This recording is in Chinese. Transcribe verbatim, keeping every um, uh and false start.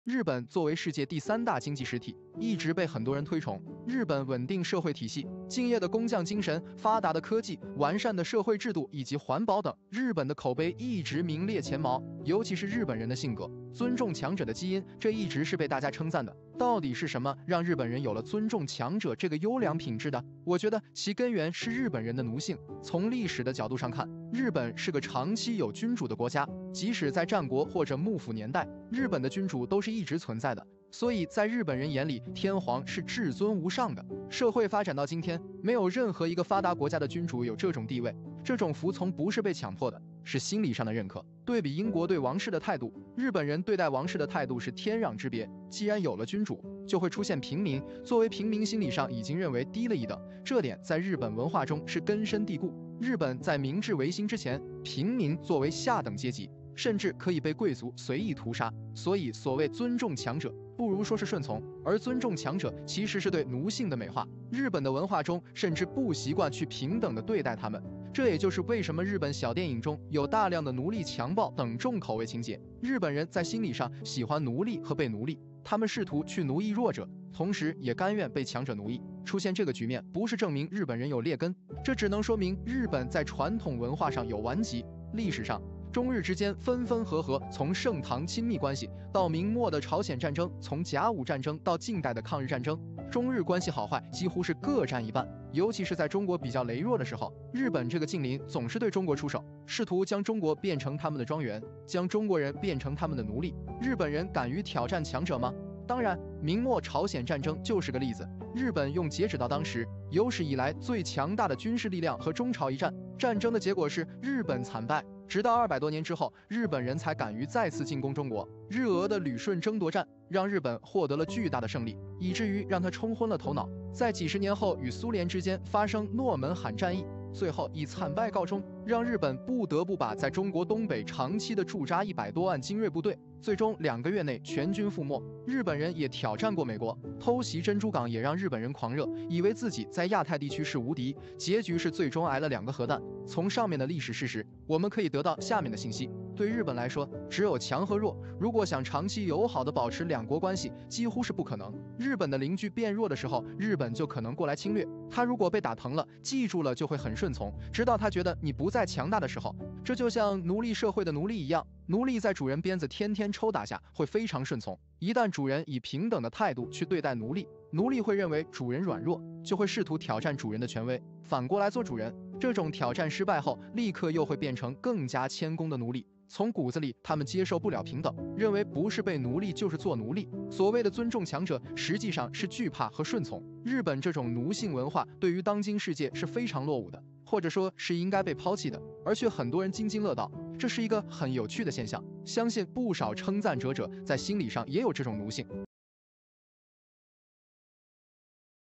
日本作为世界第三大经济实体，一直被很多人推崇。日本稳定社会体系、敬业的工匠精神、发达的科技、完善的社会制度以及环保等，日本的口碑一直名列前茅。尤其是日本人的性格，尊重强者的基因，这一直是被大家称赞的。到底是什么让日本人有了尊重强者这个优良品质的？我觉得其根源是日本人的奴性。从历史的角度上看，日本是个长期有君主的国家，即使在战国或者幕府年代，日本的君主都是一直存在的。所以在日本人眼里，天皇是至尊无上的。社会发展到今天，没有任何一个发达国家的君主有这种地位。这种服从不是被强迫的，是心理上的认可。对比英国对王室的态度，日本人对待王室的态度是天壤之别。既然有了君主，就会出现平民，作为平民心理上已经认为低了一等，这点在日本文化中是根深蒂固。日本在明治维新之前，平民作为下等阶级，甚至可以被贵族随意屠杀。所以所谓尊重强者，不如说是顺从，而尊重强者其实是对奴性的美化。日本的文化中甚至不习惯去平等的对待他们，这也就是为什么日本小电影中有大量的奴隶强暴等重口味情节。日本人在心理上喜欢奴隶和被奴隶，他们试图去奴役弱者，同时也甘愿被强者奴役。出现这个局面，不是证明日本人有劣根，这只能说明日本在传统文化上有顽疾。历史上，中日之间分分合合，从盛唐亲密关系到明末的朝鲜战争，从甲午战争到近代的抗日战争，中日关系好坏几乎是各占一半。尤其是在中国比较羸弱的时候，日本这个近邻总是对中国出手，试图将中国变成他们的庄园，将中国人变成他们的奴隶。日本人敢于挑战强者吗？当然，明末朝鲜战争就是个例子。日本用截止到当时有史以来最强大的军事力量和中朝一战，战争的结果是日本惨败。直到二百多年之后，日本人才敢于再次进攻中国。日俄的旅顺争夺战让日本获得了巨大的胜利，以至于让他冲昏了头脑，在几十年后与苏联之间发生诺门罕战役，最后以惨败告终，让日本不得不把在中国东北长期的驻扎一百多万精锐部队，最终两个月内全军覆没。日本人也挑战过美国，偷袭珍珠港也让日本人狂热，以为自己在亚太地区是无敌，结局是最终挨了两个核弹。从上面的历史事实，我们可以得到下面的信息。对日本来说，只有强和弱，如果想长期友好的保持两国关系，几乎是不可能。日本的邻居变弱的时候，日本就可能过来侵略。他如果被打疼了，记住了就会很顺从，直到他觉得你不再强大的时候。这就像奴隶社会的奴隶一样，奴隶在主人鞭子天天抽打下会非常顺从，一旦主人以平等的态度去对待奴隶，奴隶会认为主人软弱，就会试图挑战主人的权威，反过来做主人。这种挑战失败后，立刻又会变成更加谦恭的奴隶。从骨子里，他们接受不了平等，认为不是被奴隶就是做奴隶。所谓的尊重强者，实际上是惧怕和顺从。日本这种奴性文化对于当今世界是非常落伍的，或者说是应该被抛弃的，而却很多人津津乐道，这是一个很有趣的现象。相信不少称赞者者在心理上也有这种奴性。